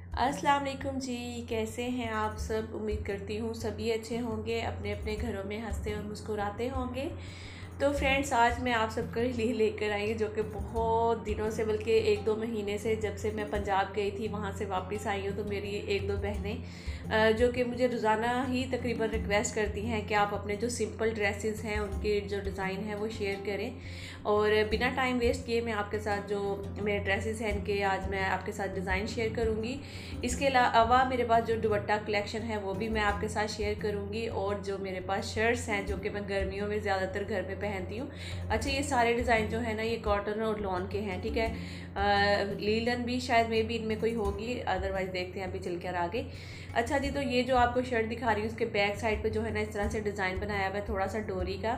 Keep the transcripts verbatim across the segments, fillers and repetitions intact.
अस्सलाम वालेकुम जी। कैसे हैं आप सब? उम्मीद करती हूँ सभी अच्छे होंगे, अपने अपने घरों में हंसते और मुस्कुराते होंगे। तो फ्रेंड्स, आज मैं आप सबके लिए लेकर आई जो कि बहुत दिनों से, बल्कि एक दो महीने से, जब से मैं पंजाब गई थी वहाँ से वापस आई हूँ, तो मेरी एक दो बहनें जो कि मुझे रोज़ाना ही तकरीबन रिक्वेस्ट करती हैं कि आप अपने जो सिंपल ड्रेसेस हैं उनके जो डिज़ाइन है वो शेयर करें। और बिना टाइम वेस्ट किए मैं आपके साथ जो मेरे ड्रेसेस हैं इनके आज मैं आपके साथ डिज़ाइन शेयर करूँगी। इसके अलावा मेरे पास जो दुपट्टा कलेक्शन है वो भी मैं आपके साथ शेयर करूँगी, और जो मेरे पास शर्ट्स हैं जो कि मैं गर्मियों में ज़्यादातर घर में पहनती हूँ। अच्छा, ये सारे डिज़ाइन जो है ना ये कॉटन और लॉन के हैं, ठीक है। लीलन भी शायद मे भी इनमें कोई होगी, अदरवाइज़ देखते हैं अभी चल कर आगे। अच्छा जी, तो ये जो आपको शर्ट दिखा रही हूँ उसके बैक साइड पे जो है ना इस तरह से डिज़ाइन बनाया हुआ है, थोड़ा सा डोरी का,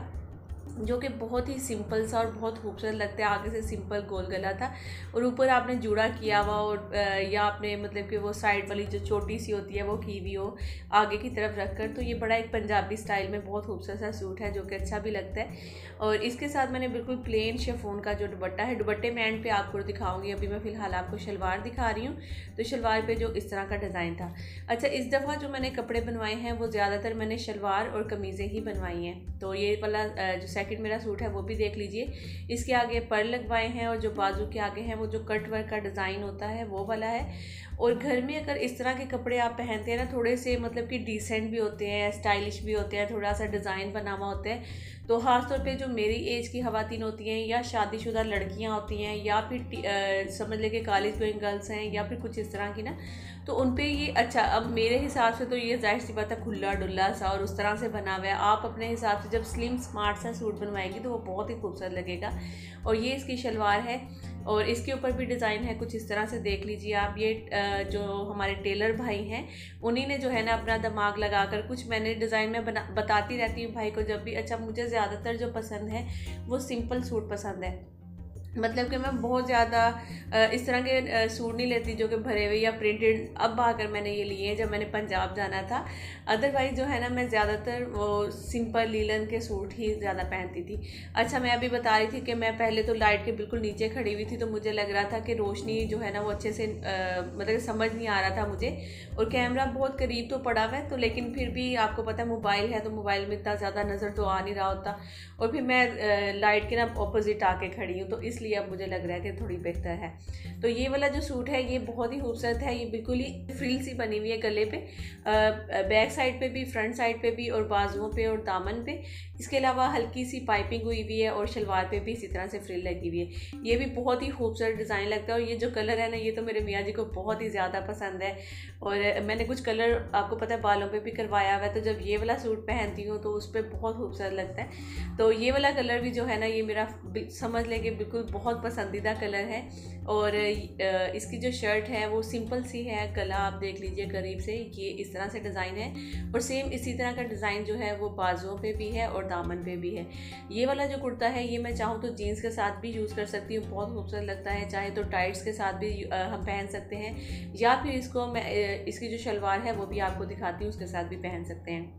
जो कि बहुत ही सिंपल सा और बहुत खूबसूरत लगता है। आगे से सिंपल गोल गला था और ऊपर आपने जुड़ा किया हुआ, और या आपने मतलब कि वो साइड वाली जो छोटी सी होती है वो की हुई हो आगे की तरफ रखकर। तो ये बड़ा एक पंजाबी स्टाइल में बहुत खूबसूरत सा सूट है जो कि अच्छा भी लगता है। और इसके साथ मैंने बिल्कुल प्लेन शिफॉन का जो दुपट्टा है, दुपट्टे में एंड पे आपको दिखाऊंगी, अभी मैं फ़िलहाल आपको शलवार दिखा रही हूँ। तो शलवार पे जो इस तरह का डिज़ाइन था। अच्छा, इस दफ़ा जो मैंने कपड़े बनवाए हैं वो ज़्यादातर मैंने शलवार और कमीज़ें ही बनवाई हैं। तो ये वाला जो सेकंड मेरा सूट है वो भी देख लीजिए। इसके आगे पर्ल लगवाए हैं और जो बाजू के आगे हैं वो जो कट वर्क का डिज़ाइन होता है वो वाला है। और घर में अगर इस तरह के कपड़े आप पहनते हैं ना, थोड़े से मतलब कि डिसेंट भी होते हैं, स्टाइलिश भी होते हैं, थोड़ा सा डिज़ाइन बना हुआ होता है, तो ख़ासतौर पे जो मेरी एज की ख़वातीन होती हैं या शादीशुदा लड़कियां होती हैं या फिर आ, समझ ले कि कॉलेज गोइंग गर्ल्स हैं या फिर कुछ इस तरह की ना, तो उन पे ये अच्छा, अब मेरे हिसाब से तो ये जाहिर सी बात है खुला डुल्ला सा और उस तरह से बना हुआ है। आप अपने हिसाब से जब स्लिम स्मार्ट सा सूट बनवाएगी तो वो बहुत ही खूबसूरत लगेगा। और ये इसकी शलवार है और इसके ऊपर भी डिज़ाइन है कुछ इस तरह से, देख लीजिए आप। ये जो हमारे टेलर भाई हैं उन्हीं ने जो है ना अपना दिमाग लगाकर कुछ मैंने डिज़ाइन में बना बताती रहती हूँ भाई को जब भी। अच्छा, मुझे ज़्यादातर जो पसंद है वो सिंपल सूट पसंद है, मतलब कि मैं बहुत ज़्यादा इस तरह के सूट नहीं लेती जो कि भरे हुए या प्रिंटेड। अब आकर मैंने ये लिए हैं जब मैंने पंजाब जाना था, अदरवाइज़ जो है ना मैं ज़्यादातर वो सिंपल लीलन के सूट ही ज़्यादा पहनती थी। अच्छा, मैं अभी बता रही थी कि मैं पहले तो लाइट के बिल्कुल नीचे खड़ी हुई थी, तो मुझे लग रहा था कि रोशनी जो है ना वो अच्छे से मतलब समझ नहीं आ रहा था मुझे, और कैमरा बहुत करीब तो पड़ा हुआ है, तो लेकिन फिर भी आपको पता है मोबाइल है तो मोबाइल में इतना ज़्यादा नज़र तो आ नहीं रहा होता। और फिर मैं लाइट के ना अपोजिट आके खड़ी हूँ, तो इसलिए अब मुझे लग रहा है कि थोड़ी बेहतर है। तो ये वाला जो सूट है ये बहुत ही खूबसूरत है। ये बिल्कुल ही फ्रिल सी बनी हुई है गले पे, बैक साइड पे भी, फ्रंट साइड पे भी, और बाजुओं पे और दामन पे। इसके अलावा हल्की सी पाइपिंग हुई हुई है और शलवार पे भी इसी तरह से फ्रिल लगी हुई है। ये भी बहुत ही खूबसूरत डिज़ाइन लगता है। और ये जो कलर है ना ये तो मेरे मियाँ जी को बहुत ही ज़्यादा पसंद है, और मैंने कुछ कलर आपको पता है बालों पे भी करवाया हुआ है, तो जब ये वाला सूट पहनती हूँ तो उस पर बहुत खूबसूरत लगता है। तो ये वाला कलर भी जो है ना ये मेरा समझ लेंगे बिल्कुल बहुत पसंदीदा कलर है। और इसकी जो शर्ट है वो सिंपल सी है, गला आप देख लीजिए करीब से, ये इस तरह से डिज़ाइन है, और सेम इसी तरह का डिज़ाइन जो है वो बाजुओं पे भी है और दामन पे भी है। ये वाला जो कुर्ता है ये मैं चाहूँ तो जीन्स के साथ भी यूज़ कर सकती हूँ, बहुत खूबसूरत लगता है। चाहे तो टाइट्स के साथ भी हम पहन सकते हैं, या फिर इसको मैं इसकी जो शलवार है वो भी आपको दिखाती हूँ, उसके साथ भी पहन सकते हैं।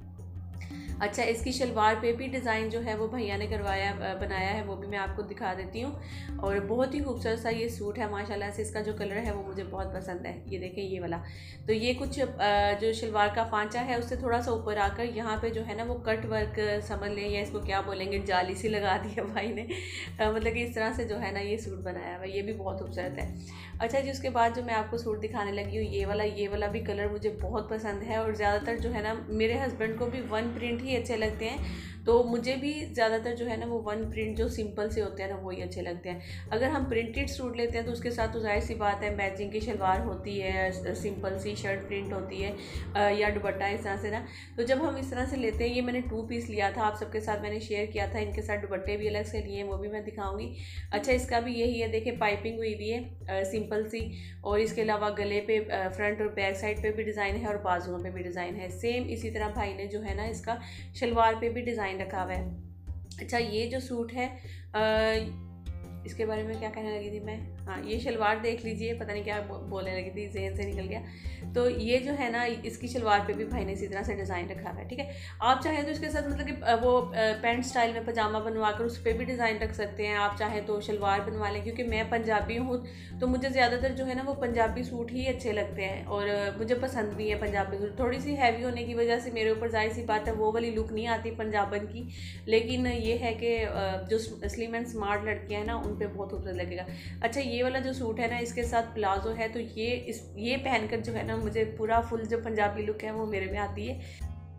अच्छा, इसकी शलवार पे भी डिज़ाइन जो है वो भैया ने करवाया बनाया है, वो भी मैं आपको दिखा देती हूँ। और बहुत ही खूबसूरत सा ये सूट है माशाल्लाह से। इसका जो कलर है वो मुझे बहुत पसंद है, ये देखें ये वाला। तो ये कुछ जो शलवार का पांचा है उससे थोड़ा सा ऊपर आकर यहाँ पे जो है ना वो कट वर्क समझ लें, या इसको क्या बोलेंगे, जाली सी लगा दी है भाई ने, मतलब कि इस तरह से जो है ना ये सूट बनाया हुआ, ये भी बहुत खूबसूरत है। अच्छा जी, उसके बाद जो मैं आपको सूट दिखाने लगी हूँ ये वाला, ये वाला भी कलर मुझे बहुत पसंद है। और ज़्यादातर जो है ना मेरे हस्बैंड को भी वन प्रिंट ही अच्छे लगते हैं, तो मुझे भी ज़्यादातर जो है ना वो वन प्रिंट जो सिंपल से होते हैं ना वही अच्छे लगते हैं। अगर हम प्रिंटेड सूट लेते हैं तो उसके साथ तो जाहिर सी बात है मैचिंग की शलवार होती है, सिंपल सी शर्ट प्रिंट होती है या दुपट्टा इस तरह से ना। तो जब हम इस तरह से लेते हैं, ये मैंने टू पीस लिया था, आप सबके साथ मैंने शेयर किया था, इनके साथ दुपट्टे भी अलग से लिए हैं वो भी मैं दिखाऊंगी। अच्छा, इसका भी यही है, देखिए पाइपिंग हुई हुई है सिंपल सी, और इसके अलावा गले पे फ्रंट और बैक साइड पे भी डिज़ाइन है और बाजुओं पे भी डिज़ाइन है। सेम इसी तरह भाई ने जो है ना इसका शलवार पे भी डिज़ाइन रखा हुआ है। अच्छा, ये जो सूट है आ, इसके बारे में क्या कहने लगी थी मैं, हाँ ये शलवार देख लीजिए, पता नहीं क्या बोलने लगी थी, जहन से निकल गया। तो ये जो है ना इसकी शलवार पे भी भाई ने इसी तरह से डिज़ाइन रखा हुआ है, ठीक है। आप चाहें तो इसके साथ मतलब कि वो पैंट स्टाइल में पजामा बनवा कर उस पर भी डिज़ाइन रख सकते हैं। आप चाहें तो शलवार बनवा लें, क्योंकि मैं पंजाबी हूँ तो मुझे ज़्यादातर जो है ना वो पंजाबी सूट ही अच्छे लगते हैं और मुझे पसंद भी है पंजाबी सूट। थोड़ी सी हैवी होने की वजह से मेरे ऊपर जाहिर सी बात है वो वाली लुक नहीं आती पंजाबन की, लेकिन ये है कि जो स्लिम एंड स्मार्ट लड़कियाँ हैं ना उन पर बहुत खूबसूरत लगेगा। अच्छा ये वाला जो सूट है ना इसके साथ प्लाजो है, तो ये इस ये पहनकर जो है ना मुझे पूरा फुल जो पंजाबी लुक है वो मेरे में आती है।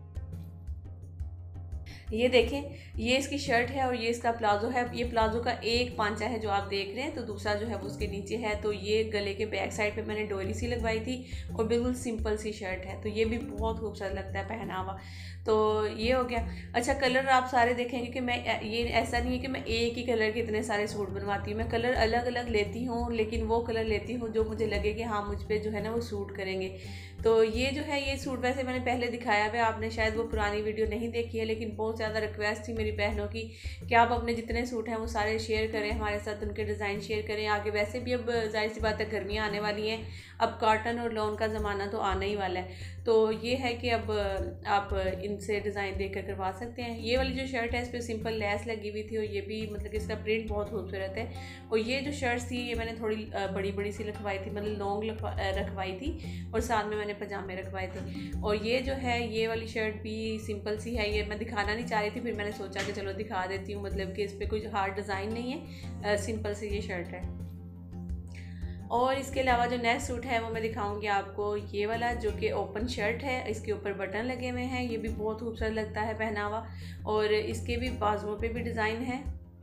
ये देखें, ये इसकी शर्ट है और ये इसका प्लाजो है। ये प्लाजो का एक पांचा है जो आप देख रहे हैं, तो दूसरा जो है वो उसके नीचे है। तो ये गले के बैक साइड पे मैंने डोरी सी लगवाई थी और बिल्कुल सिंपल सी शर्ट है, तो ये भी बहुत खूबसूरत लगता है पहना हुआ। तो ये हो गया। अच्छा कलर आप सारे देखेंगे कि मैं ये ऐसा नहीं है कि मैं एक ही कलर के इतने सारे सूट बनवाती हूँ, मैं कलर अलग अलग लेती हूँ, लेकिन वो कलर लेती हूँ जो मुझे लगे कि हाँ मुझ पर जो है ना वो सूट करेंगे। तो ये जो है ये सूट वैसे मैंने पहले दिखाया है, आपने शायद वो पुरानी वीडियो नहीं देखी है, लेकिन बहुत ज़्यादा रिक्वेस्ट थी मेरी बहनों की कि आप अपने जितने सूट हैं वो सारे शेयर करें हमारे साथ, उनके डिज़ाइन शेयर करें। आगे वैसे भी अब जाहिर सी बात है गर्मियाँ आने वाली हैं, अब कॉटन और लॉन का ज़माना तो आना ही वाला है। तो ये है कि अब आप इनसे डिज़ाइन देकर करवा सकते हैं। ये वाली जो शर्ट है इस पर सिंपल लेस लगी हुई थी और ये भी मतलब कि इसका प्रिंट बहुत खूबसूरत है। और ये जो शर्ट्स थी ये मैंने थोड़ी बड़ी बड़ी सी रखवाई थी, मतलब लॉन्ग रखवाई थी और साथ में मैंने पजामे रखवाए थे। और ये जो है ये वाली शर्ट भी सिंपल सी है, ये मैं दिखाना नहीं चाह रही थी, फिर मैंने सोचा कि चलो दिखा देती हूँ, मतलब कि इस पर कोई हार्ड डिज़ाइन नहीं है, सिंपल सी ये शर्ट है। और इसके अलावा जो नेक्स्ट सूट है वो मैं दिखाऊंगी आपको, ये वाला जो कि ओपन शर्ट है, इसके ऊपर बटन लगे हुए हैं, ये भी बहुत खूबसूरत लगता है पहनावा। और इसके भी बाजुओं पे भी डिज़ाइन है,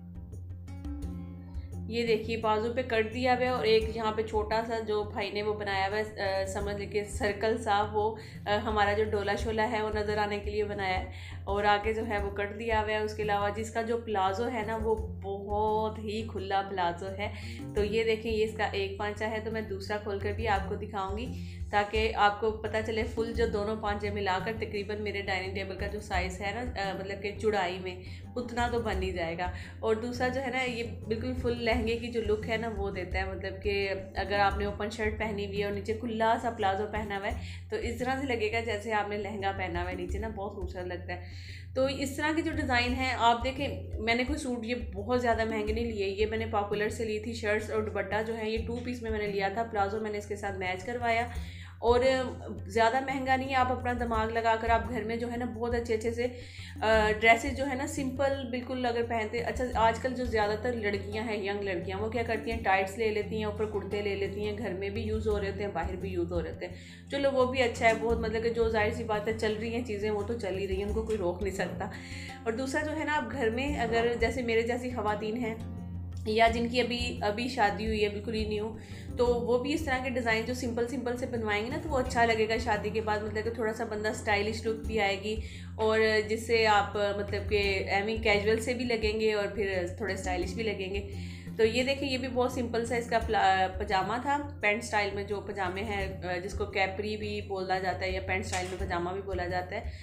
ये देखिए बाजू पे कट दिया हुआ है और एक यहाँ पे छोटा सा जो भाई ने वो बनाया हुआ है, समझ लीजिए सर्कल सा, वो आ, हमारा जो डोला शोला है वो नज़र आने के लिए बनाया है और आगे जो है वो कट दिया हुआ है। उसके अलावा जिसका जो प्लाजो है ना वो बहुत ही खुला प्लाजो है। तो ये देखें ये इसका एक पांचा है, तो मैं दूसरा खोल कर भी आपको दिखाऊंगी ताकि आपको पता चले फुल जो दोनों पांचे मिलाकर तकरीबन मेरे डाइनिंग टेबल का जो साइज़ है ना, मतलब कि चौड़ाई में उतना तो बन ही जाएगा। और दूसरा जो है ना ये बिल्कुल फुल लहंगे की जो लुक है ना वो देता है, मतलब कि अगर आपने ओपन शर्ट पहनी हुई है और नीचे खुला सा प्लाजो पहना हुआ है तो इस तरह से लगेगा जैसे आपने लहंगा पहना हुआ है नीचे ना, बहुत खूबसूरत लगता है। तो इस तरह के जो डिज़ाइन है आप देखें, मैंने कोई सूट ये बहुत ज़्यादा महंगे नहीं लिए, ये मैंने पॉपुलर से ली थी। शर्ट्स और दुपट्टा जो है ये टू पीस में मैंने लिया था, प्लाजो मैंने इसके साथ मैच करवाया और ज़्यादा महंगा नहीं है। आप अपना दिमाग लगाकर आप घर में जो है ना बहुत अच्छे अच्छे से ड्रेसेस जो है ना सिंपल बिल्कुल अगर पहनते। अच्छा आजकल जो ज़्यादातर लड़कियां हैं, यंग लड़कियां, वो क्या करती हैं टाइट्स ले लेती हैं, ऊपर कुर्ते ले लेती हैं, घर में भी यूज़ हो रहे होते हैं, बाहर भी यूज़ हो रहे होते हैं। चलो वो भी अच्छा है बहुत, मतलब कि जो जाहिर सी बात है चल रही हैं चीज़ें वो तो चल ही रही हैं, उनको कोई रोक नहीं सकता। और दूसरा जो है ना आप घर में अगर जैसे मेरे जैसी ख़वातीन हैं या जिनकी अभी अभी शादी हुई है बिल्कुल ही न्यू, तो वो भी इस तरह के डिज़ाइन जो सिंपल सिंपल से बनवाएंगे ना तो वो अच्छा लगेगा शादी के बाद, मतलब कि थोड़ा सा बंदा स्टाइलिश लुक भी आएगी और जिससे आप मतलब कि एमी कैजुअल से भी लगेंगे और फिर थोड़े स्टाइलिश भी लगेंगे। तो ये देखिए ये भी बहुत सिंपल सा इसका पजामा था, पैंट स्टाइल में जो पजामे हैं जिसको कैपरी भी बोला जाता है या पैंट स्टाइल में पजामा भी बोला जाता है,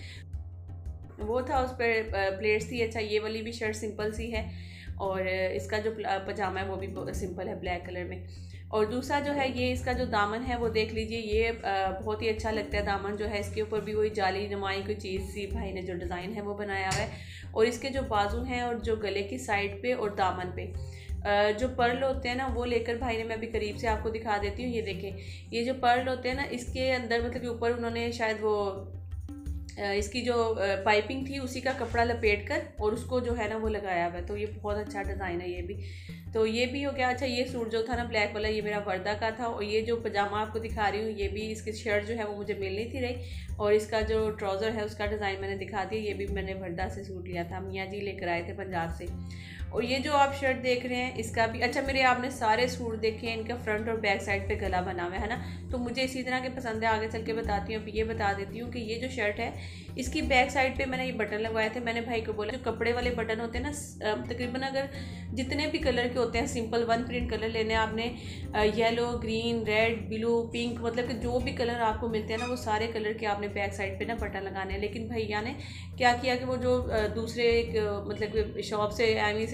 वो था। उस पर प्लेट्स थी। अच्छा ये वाली भी शर्ट सिंपल सी है और इसका जो पजामा है वो भी सिंपल है ब्लैक कलर में। और दूसरा जो है ये इसका जो दामन है वो देख लीजिए, ये बहुत ही अच्छा लगता है दामन जो है, इसके ऊपर भी वही जाली नुमाई कोई चीज़ सी भाई ने जो डिज़ाइन है वो बनाया हुआ है। और इसके जो बाजू हैं और जो गले की साइड पे और दामन पे जो पर्ल होते हैं ना वो लेकर भाई ने, मैं अभी करीब से आपको दिखा देती हूँ। ये देखें ये जो पर्ल होते हैं ना इसके अंदर मतलब कि ऊपर उन्होंने शायद वो इसकी जो पाइपिंग थी उसी का कपड़ा लपेट कर और उसको जो है ना वो लगाया हुआ है। तो ये बहुत अच्छा डिज़ाइन है ये भी। तो ये भी हो गया। अच्छा ये सूट जो था ना ब्लैक वाला ये मेरा वर्दा का था और ये जो पजामा आपको दिखा रही हूँ ये भी, इसकी शर्ट जो है वो मुझे मिल नहीं थी रही और इसका जो ट्राउज़र है उसका डिज़ाइन मैंने दिखा दिया, ये भी मैंने वर्दा से सूट लिया था, मियाँ जी लेकर आए थे पंजाब से। और ये जो आप शर्ट देख रहे हैं इसका भी, अच्छा मेरे आपने सारे सूट देखे हैं, इनका फ्रंट और बैक साइड पे गला बना हुआ है ना, तो मुझे इसी तरह के पसंद है। आगे चल के बताती हूँ। अभी ये बता देती हूँ कि ये जो शर्ट है इसकी बैक साइड पे मैंने ये बटन लगवाए थे। मैंने भाई को बोला जो कपड़े वाले बटन होते हैं ना, तकरीबन अगर जितने भी कलर के होते हैं सिंपल वन प्रिंट कलर लेने आपने, yellow green red blue pink, मतलब कि जो भी कलर आपको मिलते हैं ना वो सारे कलर के आपने बैक साइड पे ना बटन लगाने हैं। लेकिन भैया ने क्या किया कि वो जो दूसरे एक मतलब शॉप से एमी से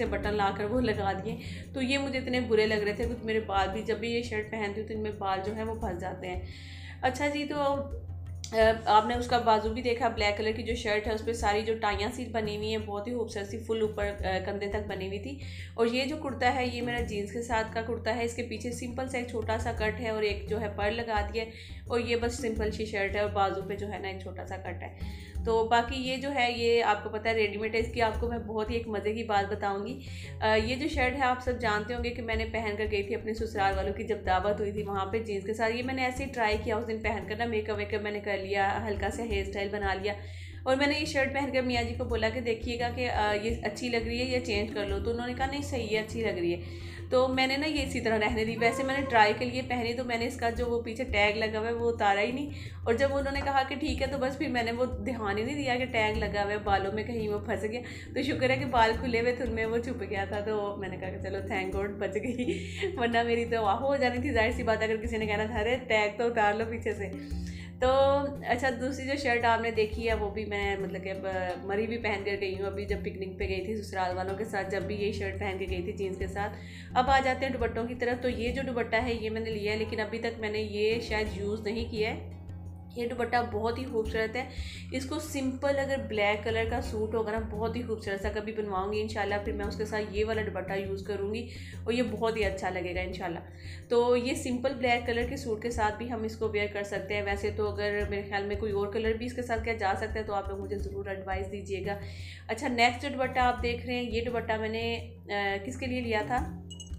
से बटन लाकर वो लगा दिए, तो ये मुझे इतने बुरे लग रहे थे। कुछ मेरे बाल भी, जब भी ये शर्ट पहनती हूँ तो इनमें बाल जो है वो फंस जाते हैं। अच्छा जी, तो आपने उसका बाजू भी देखा, ब्लैक कलर की जो शर्ट है उस पर सारी जो टाइयाँ सी बनी हुई हैं बहुत ही खूबसूरत सी, फुल ऊपर कंधे तक बनी हुई थी। और ये जो कुर्ता है ये मेरा जीन्स के साथ का कुर्ता है। इसके पीछे सिंपल सा एक छोटा सा कट है और एक जो है पर लगा दिया, और ये बस सिंपल सी शर्ट है और बाजू पे जो है ना एक छोटा सा कट है। तो बाकी ये जो है ये आपको पता है रेडीमेड है। इसकी आपको मैं बहुत ही एक मज़े की बात बताऊंगी। ये जो शर्ट है आप सब जानते होंगे कि मैंने पहन कर गई थी अपने ससुराल वालों की जब दावत हुई थी वहाँ पे जीन्स के साथ। ये मैंने ऐसे ही ट्राई किया उस दिन पहन कर ना, मेकअप वेकअप मैंने कर लिया, हल्का सा हेयर स्टाइल बना लिया, और मैंने ये शर्ट पहनकर मियाँ जी को बोला कि देखिएगा कि ये अच्छी लग रही है या चेंज कर लो। तो उन्होंने कहा नहीं सही है, अच्छी लग रही है। तो मैंने ना ये इसी तरह रहने दी। वैसे मैंने ट्राई के लिए पहनी, तो मैंने इसका जो वो पीछे टैग लगा हुआ है वो उतारा ही नहीं। और जब उन्होंने कहा कि ठीक है, तो बस फिर मैंने वो ध्यान ही नहीं दिया कि टैग लगा हुआ है, बालों में कहीं वो फंस गया। तो शुक्र है कि बाल खुले हुए थे, उनमें वो छुप गया था। तो मैंने कहा कि चलो थैंक गॉड बच गई, वरना मेरी तो वाह हो जानी थी। जाहिर सी बात, अगर किसी ने कहना था अरे टैग तो उतार लो पीछे से। तो अच्छा, दूसरी जो शर्ट आपने देखी है वो भी मैं मतलब कि मरी भी पहन कर गई हूँ अभी, जब पिकनिक पे गई थी ससुराल वालों के साथ, जब भी यही शर्ट पहन के गई थी जीन्स के साथ। अब आ जाते हैं दुपट्टों की तरफ। तो ये जो दुपट्टा है ये मैंने लिया है, लेकिन अभी तक मैंने ये शायद यूज़ नहीं किया है। ये दुपट्टा बहुत ही खूबसूरत है। इसको सिंपल अगर ब्लैक कलर का सूट होगा ना, बहुत ही खूबसूरत सा कभी बनवाऊंगी इंशाल्लाह, फिर मैं उसके साथ ये वाला दुपट्टा यूज़ करूँगी और ये बहुत ही अच्छा लगेगा इंशाल्लाह। तो ये सिंपल ब्लैक कलर के सूट के साथ भी हम इसको वेयर कर सकते हैं। वैसे तो अगर मेरे ख्याल में कोई और कलर भी इसके साथ क्या जा सकता है, तो आप लोग मुझे ज़रूर एडवाइस दीजिएगा। अच्छा, नेक्स्ट जो दुपट्टा आप देख रहे हैं, ये दुपट्टा मैंने आ, किसके लिए लिया था,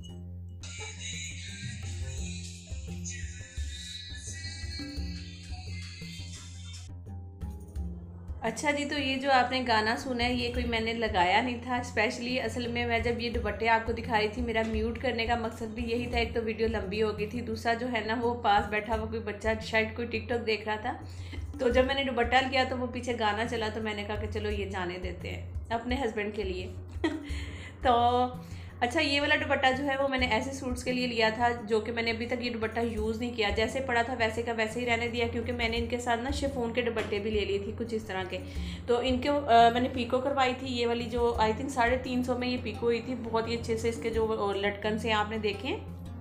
अच्छा जी, तो ये जो आपने गाना सुना है ये कोई मैंने लगाया नहीं था स्पेशली। असल में मैं जब ये दुपट्टे आपको दिखा रही थी, मेरा म्यूट करने का मकसद भी यही था। एक तो वीडियो लंबी हो गई थी, दूसरा जो है ना वो पास बैठा हुआ कोई बच्चा शायद कोई टिकटॉक देख रहा था। तो जब मैंने दुपट्टा लिया तो वो पीछे गाना चला, तो मैंने कहा कि चलो ये जाने देते हैं अपने हस्बैंड के लिए। तो अच्छा, ये वाला दुपट्टा जो है वो मैंने ऐसे सूट्स के लिए लिया था जो कि मैंने अभी तक ये दुपट्टा यूज़ नहीं किया। जैसे पड़ा था वैसे का वैसे ही रहने दिया, क्योंकि मैंने इनके साथ ना शिफॉन के दुपट्टे भी ले लिए थी कुछ इस तरह के। तो इनके आ, मैंने पीको करवाई थी। ये वाली जो आई थिंक साढ़े तीन सौ में ये पीको हुई थी, बहुत ही अच्छे से इसके जो लटकन से आपने देखे।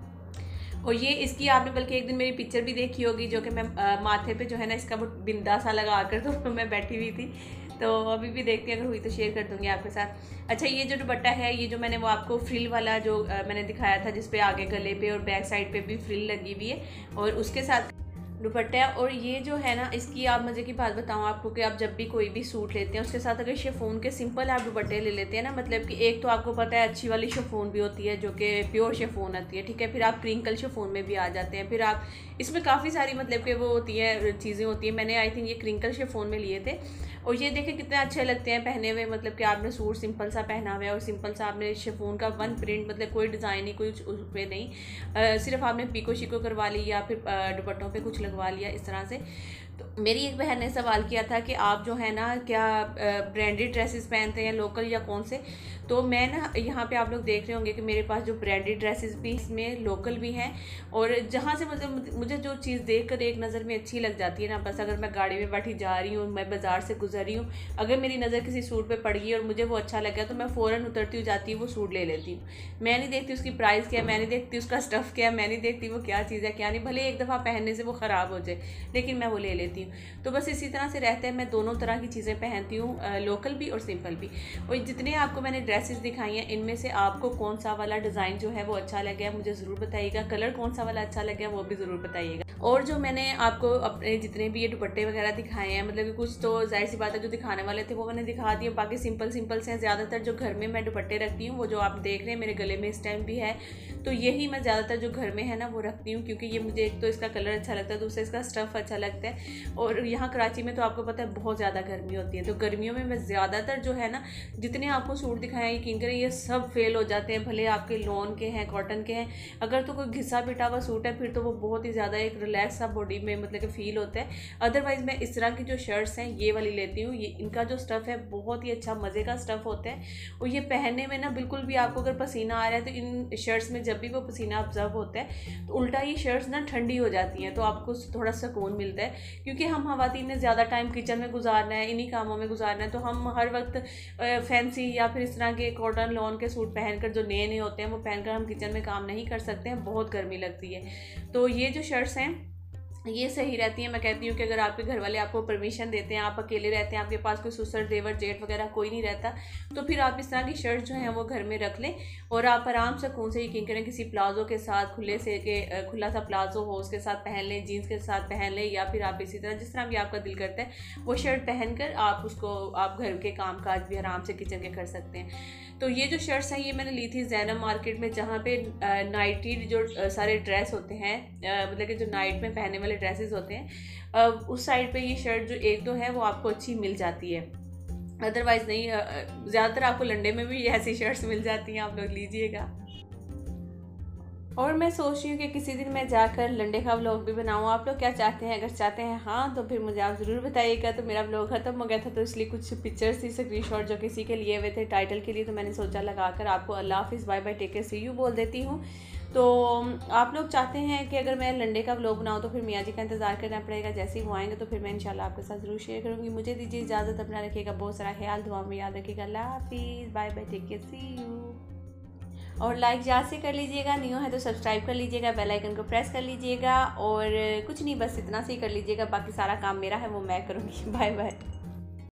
और ये इसकी आपने बल्कि एक दिन मेरी पिक्चर भी देखी होगी, जो कि मैं आ, माथे पे जो है ना इसका वो बिंदा सा लगा कर तो मैं बैठी हुई थी। तो अभी भी देखती अगर हुई तो शेयर कर दूंगी आपके साथ। अच्छा, ये जो दुपट्टा है, ये जो मैंने वो आपको फ्रिल वाला जो आ, मैंने दिखाया था, जिसपे आगे गले पे और बैक साइड पे भी फ्रिल लगी हुई है, और उसके साथ दुपट्टा है। और ये जो है ना, इसकी आप मज़े की बात बताऊँ आपको कि आप जब भी कोई भी सूट लेते हैं उसके साथ अगर शिफॉन के सिंपल आप दुपट्टे ले लेते हैं ना, मतलब कि एक तो आपको पता है अच्छी वाली शिफॉन भी होती है जो कि प्योर शिफॉन आती है, ठीक है। फिर आप क्रिंकल शिफॉन में भी आ जाते हैं। फिर आप इसमें काफ़ी सारी मतलब कि वो होती है चीज़ें होती हैं। मैंने आई थिंक ये क्रिंकल शिफॉन में लिए थे, और ये देखें कितने अच्छे लगते हैं पहने हुए। मतलब कि आपने सूट सिंपल सा पहना हुआ है और सिंपल सा आपने शिफॉन का वन प्रिंट, मतलब कोई डिज़ाइन नहीं, कोई उस पर नहीं, आ, सिर्फ आपने पीको शिको करवा ली या फिर दुपट्टों पे कुछ लगवा लिया इस तरह से। तो मेरी एक बहन ने सवाल किया था कि आप जो है ना क्या ब्रांडेड ड्रेसेस पहनते हैं लोकल या कौन से। तो मैं ना यहाँ पे आप लोग देख रहे होंगे कि मेरे पास जो ब्रांडेड ड्रेसेस भी इसमें लोकल भी हैं, और जहाँ से मतलब मुझे जो चीज़ देख कर एक नज़र में अच्छी लग जाती है ना, बस अगर मैं गाड़ी में बैठी जा रही हूँ, मैं बाज़ार से गुजर रही हूँ, अगर मेरी नज़र किसी सूट पे पड़ गई और मुझे वो अच्छा लगा तो मैं फ़ौरन उतरती हूँ, जाती हूँ वो सूट ले लेती हूँ। मैं नहीं देखती उसकी प्राइस क्या है, मैं नहीं देखती उसका स्टफ़ क्या है, मैं नहीं देखती वो क्या चीज़ है क्या नहीं, भले एक दफ़ा पहनने से वो ख़राब हो जाए, लेकिन मैं वो ले लेती हूँ। तो बस इसी तरह से रहता है, मैं दोनों तरह की चीज़ें पहनती हूँ, लोकल भी और सिंपल भी। और जितने आपको मैंने ड्रेसेस दिखाई हैं इनमें से आपको कौन सा वाला डिज़ाइन जो है वो अच्छा लगा मुझे ज़रूर बताइएगा, कलर कौन सा वाला अच्छा लगा वो भी ज़रूर बताइएगा। और जो मैंने आपको अपने जितने भी ये दुपट्टे वगैरह दिखाए हैं, मतलब कि कुछ तो जाहिर सी बात है जो दिखाने वाले थे वो मैंने दिखा दिए, बाकी सिंपल सिंपल से हैं। ज़्यादातर जो घर में मैं दुपट्टे रखती हूँ वो जो आप देख रहे हैं मेरे गले में इस टाइम भी है, तो यही मैं ज़्यादातर जो घर में है ना वो रखती हूँ, क्योंकि ये मुझे एक तो इसका कलर अच्छा लगता है, दूसरा इसका स्टफ़ अच्छा लगता है। और यहाँ कराची में तो आपको पता है बहुत ज़्यादा गर्मी होती है, तो गर्मियों में मैं ज़्यादातर जो है ना जितने आपको सूट दिखाए यकीन करें ये सब फेल हो जाते हैं, भले आपके लॉन के हैं कॉटन के हैं। अगर तो कोई घिसा पिटा हुआ सूट है फिर तो वो बहुत ही ज़्यादा एक रिलैक्स सा बॉडी में मतलब कि फील होता है। अदरवाइज़ मैं इस तरह की जो शर्ट्स हैं ये वाली लेती हूँ, ये इनका जो स्टफ़ है बहुत ही अच्छा मज़े का स्टफ़ होता है, और ये पहनने में ना बिल्कुल भी आपको अगर पसीना आ रहा है तो इन शर्ट्स में जब भी वो पसीना ऑब्जर्व होता है तो उल्टा ये शर्ट्स ना ठंडी हो जाती हैं, तो आपको थोड़ा सुकून मिलता है। क्योंकि हम ख़वातीन ने ज़्यादा टाइम किचन में गुजारना है, इन्हीं कामों में गुजारना है, तो हम हर वक्त फैंसी या फिर इस तरह के कॉटन लॉन के सूट पहनकर जो नए नए होते हैं वो पहनकर हम किचन में काम नहीं कर सकते हैं, बहुत गर्मी लगती है। तो ये जो शर्ट्स हैं ये सही रहती है। मैं कहती हूँ कि अगर आपके घर वाले आपको परमिशन देते हैं, आप अकेले रहते हैं, आपके पास कोई ससुर देवर जेठ वगैरह कोई नहीं रहता, तो फिर आप इस तरह की शर्ट जो है वो घर में रख लें और आप आराम से सुकून से यकीन करें किसी प्लाजो के साथ, खुले से के खुला सा प्लाजो हो उसके साथ पहन लें, जीन्स के साथ पहन लें, या फिर आप इसी तरह जिस तरह भी आपका दिल करता है वो शर्ट पहन कर आप उसको आप घर के काम काज भी आराम से किचन के कर सकते हैं। तो ये जो शर्ट्स हैं ये मैंने ली थी ज़ैनब मार्केट में, जहाँ पे नाइटी जो सारे ड्रेस होते हैं, मतलब कि जो नाइट में पहनने वाले ड्रेसेस होते हैं, उस साइड पे ये शर्ट जो एक दो है वो आपको अच्छी मिल जाती है, अदरवाइज़ नहीं। ज़्यादातर आपको लंडे में भी ऐसी शर्ट्स मिल जाती हैं, आप लोग लीजिएगा। और मैं सोच रही हूँ कि किसी दिन मैं जाकर लंडे का व्लॉग भी बनाऊँ। आप लोग क्या चाहते हैं? अगर चाहते हैं हाँ तो फिर मुझे आप ज़रूर बताइएगा। तो मेरा व्लॉग ख़त्म हो गया था तो इसलिए कुछ पिक्चर्स थी स्क्रीनशॉट जो किसी के लिए हुए थे टाइटल के लिए, तो मैंने सोचा लगाकर आपको अल्लाह हाफिज़, bye bye, take care, see you बोल देती हूँ। तो आप लोग चाहते हैं कि अगर मैं लंडे का व्लॉग बनाऊँ तो फिर मियाँ जी का इंतज़ार करना पड़ेगा, जैसे ही वो आएंगे तो फिर मैं इंशाल्लाह आपके साथ ज़रूर शेयर करूँगी। मुझे दीजिए इजाज़त, अपना रखिएगा बहुत सारा ख्याल, दुआ में याद रखिएगा। अल्लाह हाफिज़, bye bye, take care, see you. और लाइक याद से कर लीजिएगा, न्यू है तो सब्सक्राइब कर लीजिएगा, बेल आइकन को प्रेस कर लीजिएगा, और कुछ नहीं बस इतना से ही कर लीजिएगा, बाकी सारा काम मेरा है वो मैं करूँगी। Bye bye.